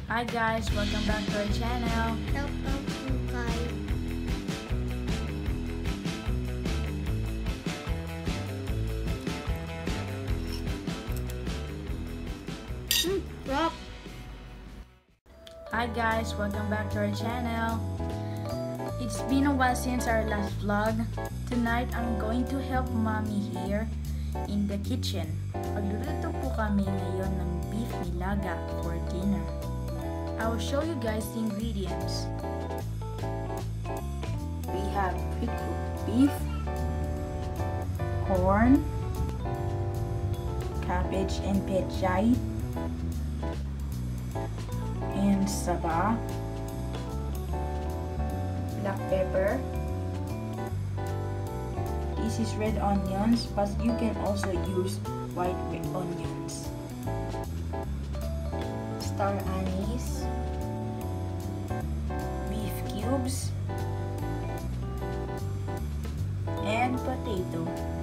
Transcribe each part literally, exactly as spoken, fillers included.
Hi guys, welcome back to our channel. Hello po guys. Hmm, rock. Hi guys, welcome back to our channel. It's been a while since our last vlog. Tonight, I'm going to help mommy here in the kitchen. Magluluto po kami ngayon ng beef nilaga for dinner. I will show you guys the ingredients. We have pre-cooked beef, corn, cabbage and pechay, and saba, black pepper. This is red onions, but you can also use white onions. Star anise, beef cubes, and potato.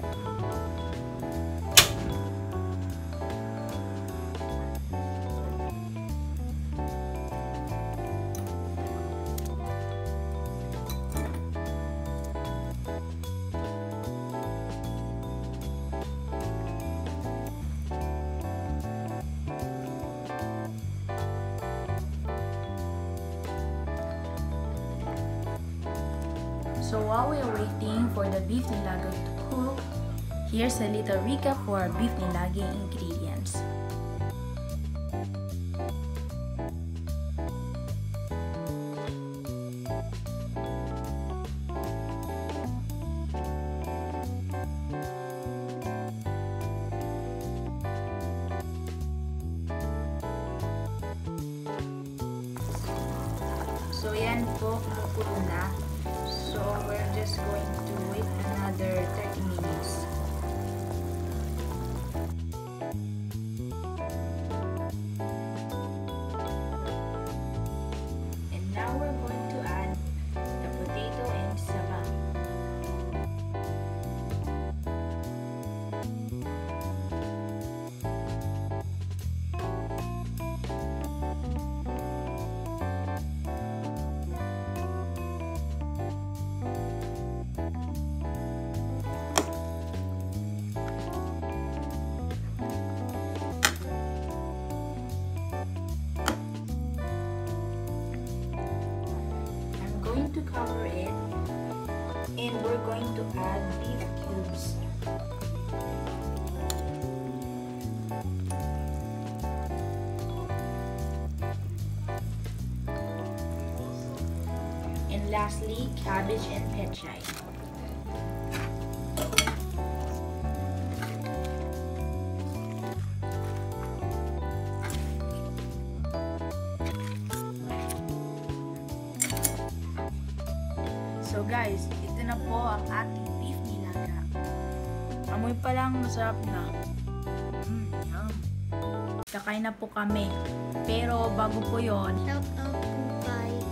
So while we are waiting for the beef nilaga to cook, here's a little recap for our beef nilaga ingredients. So yan po, kumukulo na. So we're just going to wait another thirty minutes. And now we're going to add the potato and saba. Going to cover it, and we're going to add beef cubes. And lastly, cabbage and pechay. So guys, ito na po ang ating beef nilaga. Amoy pa lang masarap na. Mm, yum. Kakain na po kami. Pero bago po yon, Hello po guys.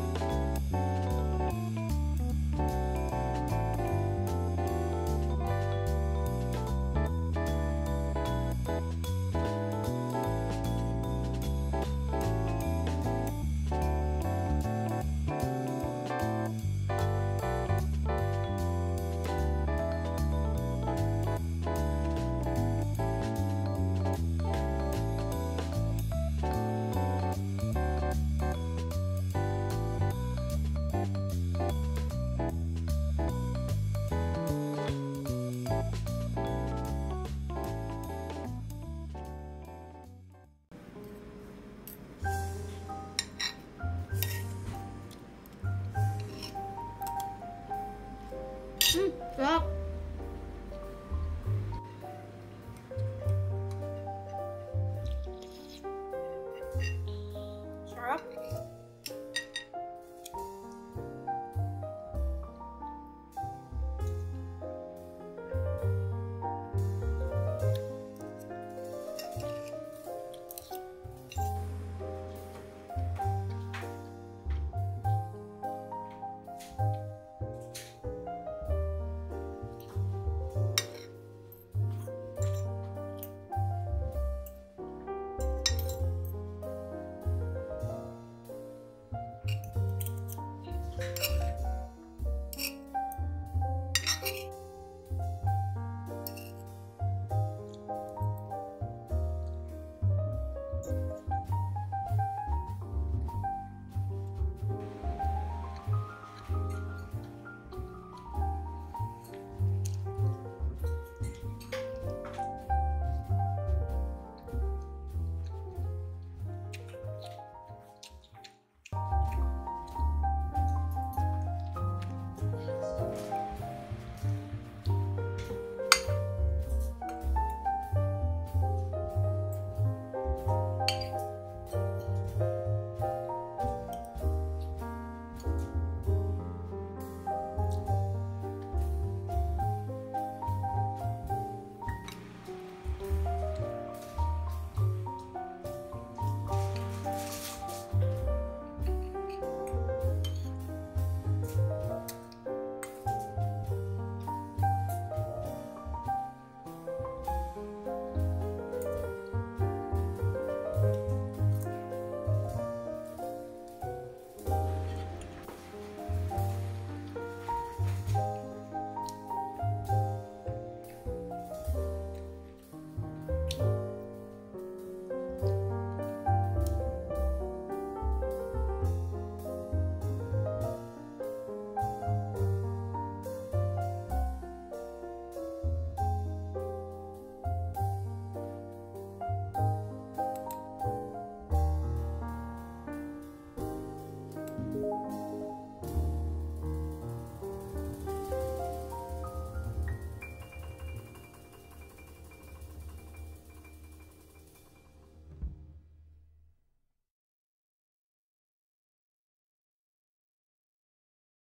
Hmm, rock.